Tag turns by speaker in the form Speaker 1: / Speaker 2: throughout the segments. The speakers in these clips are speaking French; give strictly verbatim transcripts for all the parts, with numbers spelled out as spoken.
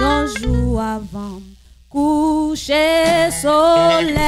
Speaker 1: un jour avant coucher soleil,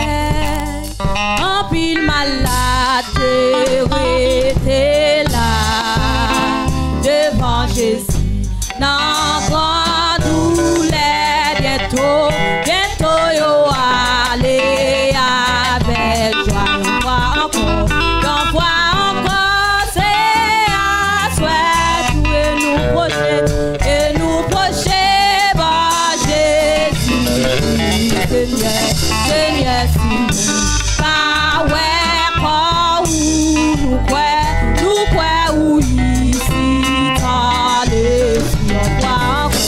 Speaker 1: en pile malade était là devant Jésus dans grand douleur. Bientôt, bientôt yo aller avec joie. On voit encore, on voit encore, c'est à souhait tout et nous procher et nous procher par Jésus. Seigneur, Seigneur, si pas ouais pas où nous quoi, nous quoi où ici dans les cieux on voit encore.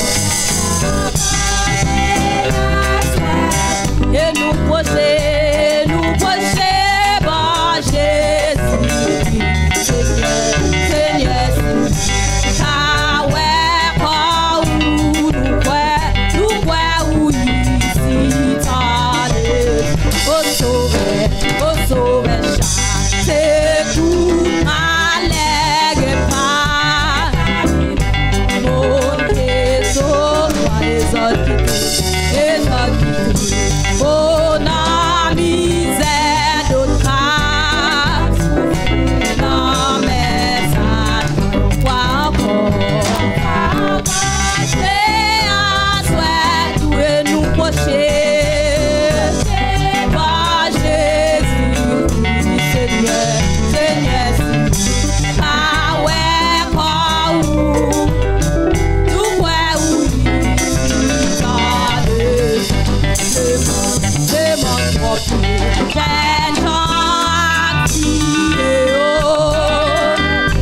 Speaker 1: Et nous procher, nous procher par Jésus. Seigneur, ah ouais, pas où nous quoi, nous quoi où ici t'en es. Au sauveur, au sauveur, c'est tout malègue pas. Mon Jésus, toi les autres, les autres. Oh, non, misère d'autres grâce, non, mais ça ne voit encore. C'est un souhait, tout et nous procher par Jésus, Seigneur, Seigneur, ah ouais, pas où, tout ouais où il s'en est. C'est mon propre j'ai gens activés oh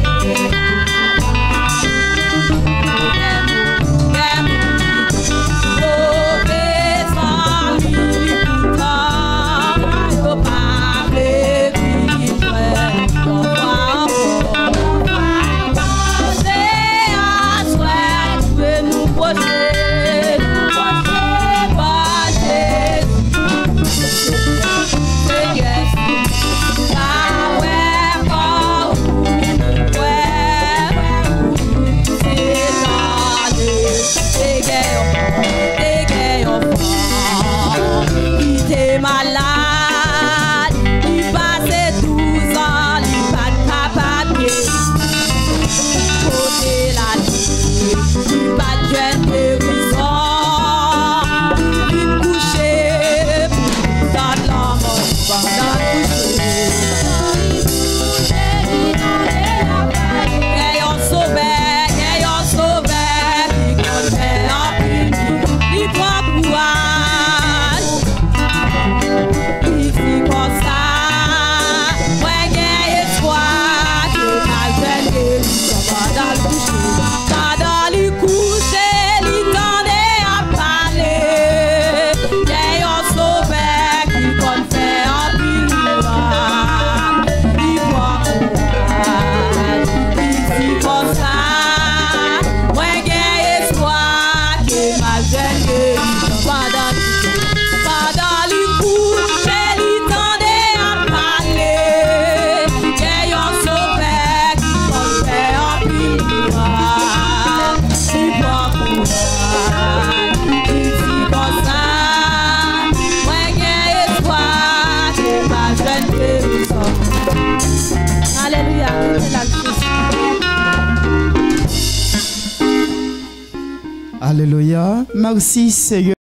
Speaker 1: même mauvais sans lui pourtant faut pas me vivre on va encore c'est à souhait que nous procher nous procher par Jésus. Malade, il passait douze ans, il pas de papier. Côté la nuit, il pas de jeune guérison. Il couché dans l'amour, pendant le coucher. Ayons sauvé, ayons sauvé, qui comptait en puni, il prend courage. Ici comme ça, moi j'ai espoir que ma jeune guérison va dans le coucher. Dans le coucher, il tendait à parler. J'ai un sauveur qui compte faire un pilier. Il voit courage. Ici comme ça, moi j'ai espoir que ma jeune guérison va dans le coucher. Pendant le coucher, il tendait à parler. J'ai un sauveur qui compte faire un pilier. Il voit courage. Ici comme ça, moi j'ai espoir que ma jeune guérison. Alléluia,
Speaker 2: Alléluia. Merci Seigneur.